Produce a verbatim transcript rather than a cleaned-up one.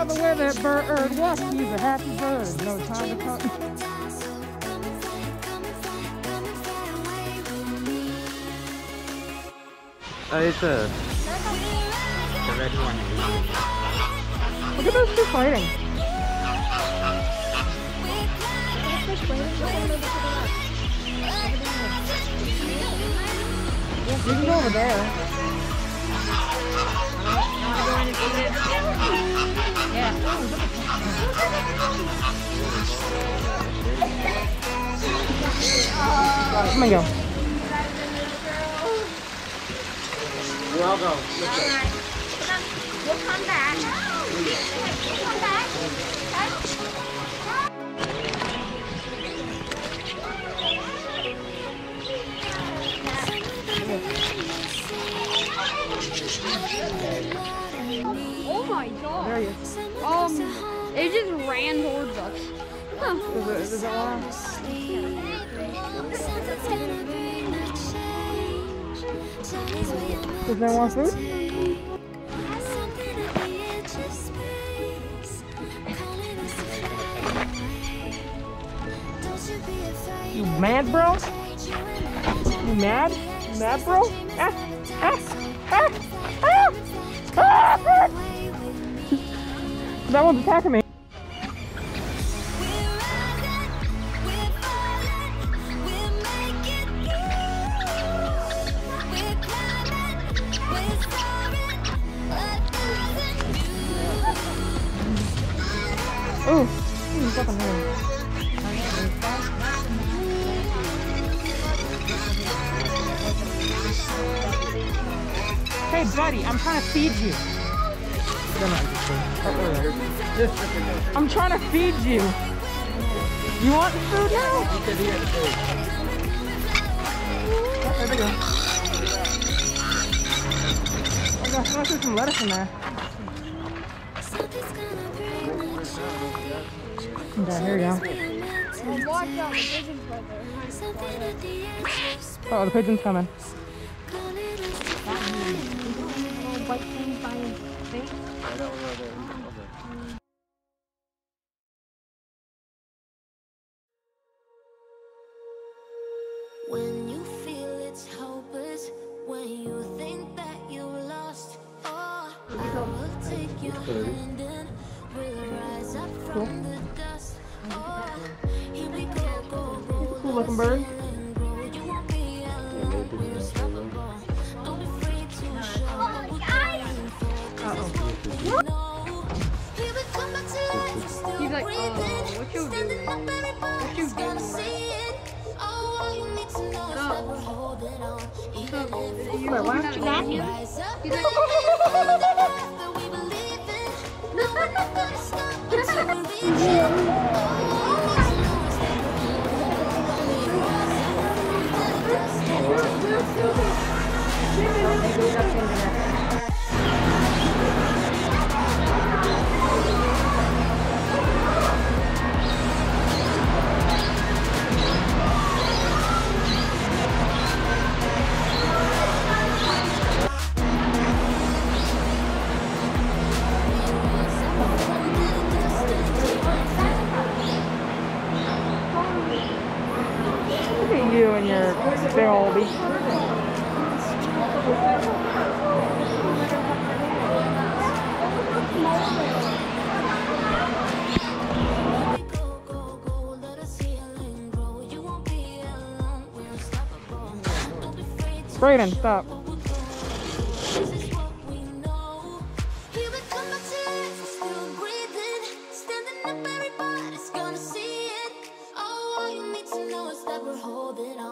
love the way that bird walks. He's a happy bird. No time to come. Oh, it's a... The red one. Look at those two fighting. You can go over there. Yeah. Come on, go. We'll go. Alright. We'll come back. We'll come back. Oh my god. There he is. Um, it just ran towards us. Huh. Is it, is it one? Does anyone want food? You mad, bro? You mad? You mad, bro? Ah, ah, ah, ah, ah. That one's attacking me. Ooh, you fucking hell. Hey buddy, I'm trying to feed you. I'm trying to feed you. You want the food now? There we go. Oh gosh, I see some lettuce in there. Okay, here we go. Watch out, the pigeon's right there. Oh, the pigeon's coming. White thing by his face. When you feel it's hopeless, when you think that you lost, oh, I will take your hand and we'll rise up from the dust. Oh, here we go, go, go. Cool looking bird. You won't be alone, we're unstoppable. Don't be afraid to show what we're going for. Uh-oh. Here we come back to life, still He's like, breathing. uh, what you Standing up, doing? everybody's gonna see it. Oh, all you need to know is that we're holding on. Even if we Wait, why aren't you laughing? rise up, He's like, that we believe in. No, we're not gonna stop until we reach it. All you need to know is that we're holding on. Look at you and your big old beak. Brayden, stop. We're holding on.